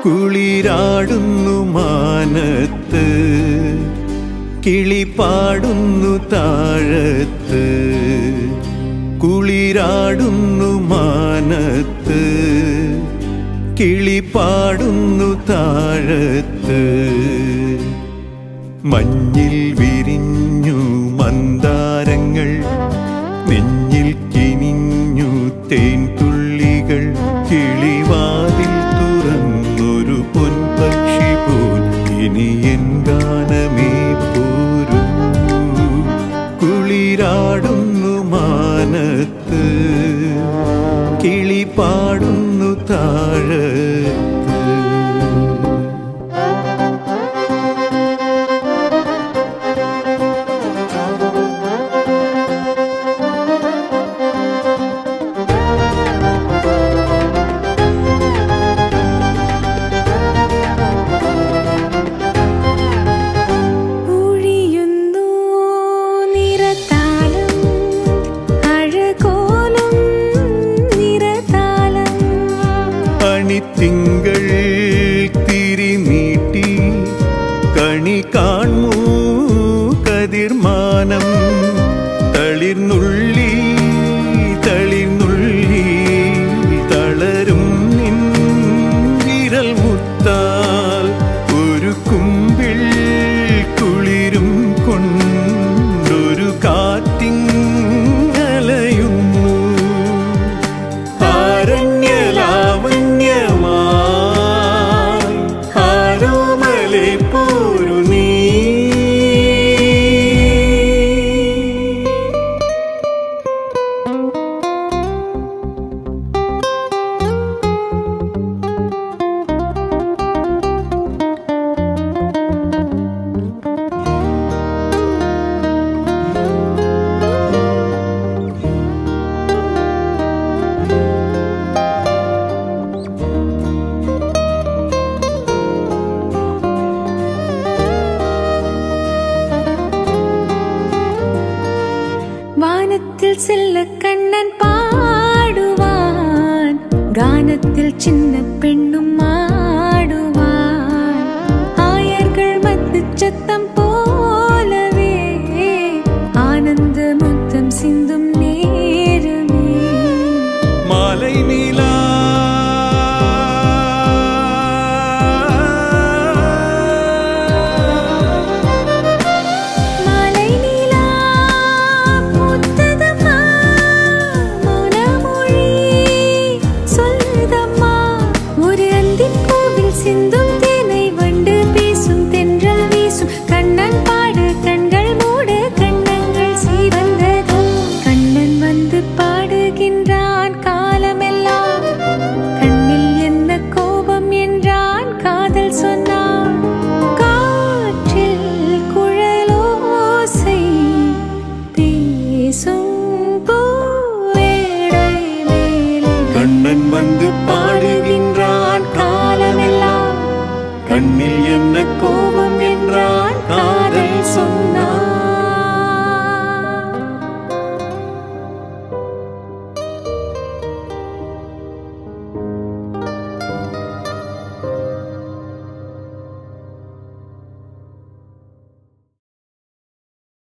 കുളിരാടുന്നു മാനത്ത് കിളിപാടുന്നു താഴത്ത് കുളിരാടുന്നു മാനത്ത് കിളിപാടുന്നു താഴത്ത് മഞ്ഞിൽ വിരിഞ്ഞു മന്ദാരങ്ങൾ നെഞ്ഞിൽ കിനിഞ്ഞു തേൻതുള്ളികൾ കിളിവാതിൽ തുറന്നൊരു പൊൻപക്ഷി പോൽ ഇനി എൻ ഗാനമേ പോരൂ കുളിരാടുന്നു മാനത്ത് കിളിപാടുന്നു താഴത്ത് തിങ്കൾ തിരിനീട്ടി കണി കാൺമൂ കതിർമാനം തളിർന്നുള്ളി തളിർന്നുള്ളി തളരും നിൻ വിരൽ മുത്താൽ ഒരു കുമ്പിൾ കുളിരും കൊണ്ടൊരു കാറ്റിങ്ങലയുന്നു വാനത്തിൽ ചെല്ലക്കണ്ണൻ പാടുവാൻ ഗാനത്തിൽ ചിന്ന പെണ്ണും ആടുവാൻ ആയർകൾ മദ്ദച്ചത്തം പോലവേ ആനന്ദമുത്തം സിന്ധും നേരമേ മാലൈ നീലാ கண்ணன் வந்து பாடுகின்றான் காலமெல்லாம் கண்ணில் என்ன கோபம் என்றான் காதல் சொன்னான்